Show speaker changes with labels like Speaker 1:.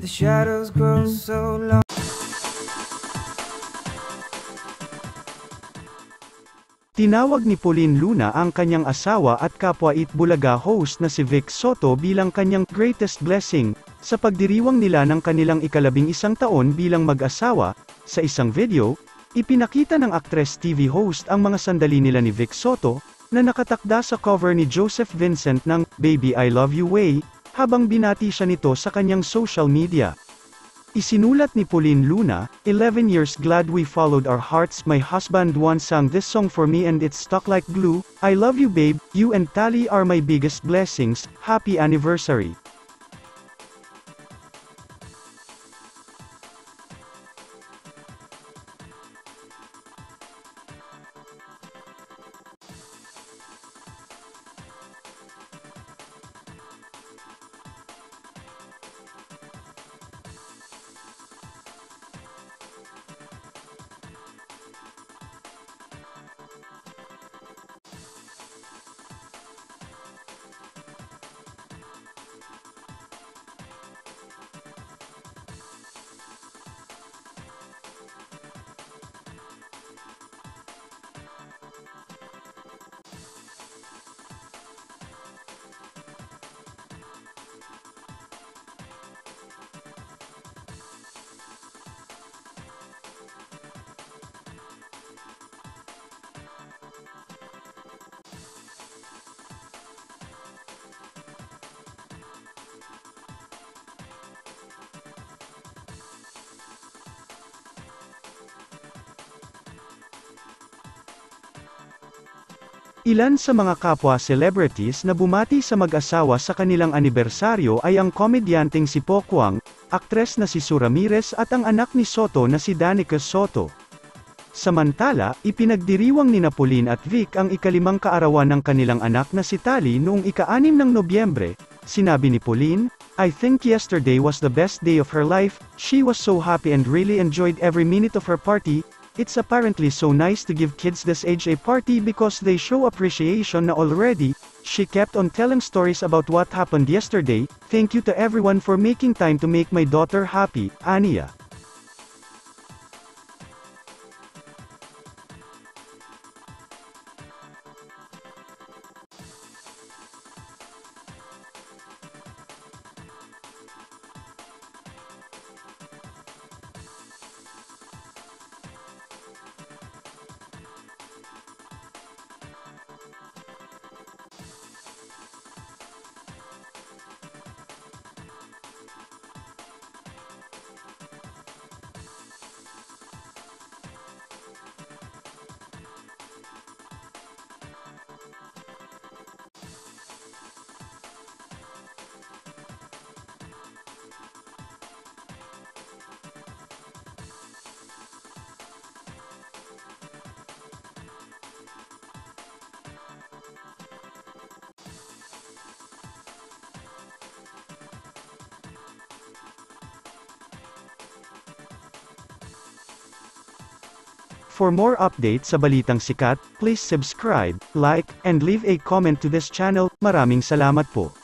Speaker 1: The shadows grow so long.
Speaker 2: Tinawag ni Pauline Luna ang kanyang asawa at kapwa Itbulaga host na si Vic Soto bilang kanyang greatest blessing, sa pagdiriwang nila ng kanilang ika-11 taon bilang mag-asawa. Sa isang video, ipinakita ng actress TV host ang mga sandali nila ni Vic Soto, na nakatakda sa cover ni Joseph Vincent ng Baby I Love You Way, habang binati siya nito sa kanyang social media. Isinulat ni Pauline Luna, 11 years glad we followed our hearts. My husband once sang this song for me and it stuck like glue. I love you babe, you and Tali are my biggest blessings, happy anniversary. Ilan sa mga kapwa celebrities na bumati sa mag-asawa sa kanilang anibersaryo ay ang komedyanteng si Pokwang, aktres na si Sue Ramirez at ang anak ni Soto na si Danica Soto. Samantala, ipinagdiriwang ni Pauline at Vic ang ika-5 kaarawan ng kanilang anak na si Tali noong ika-6 ng Nobyembre. Sinabi ni Pauline, I think yesterday was the best day of her life, she was so happy and really enjoyed every minute of her party. It's apparently so nice to give kids this age a party because they show appreciation na already. She kept on telling stories about what happened yesterday. Thank you to everyone for making time to make my daughter happy, Ania. For more updates sa balitang sikat, please subscribe, like, and leave a comment to this channel. Maraming salamat po.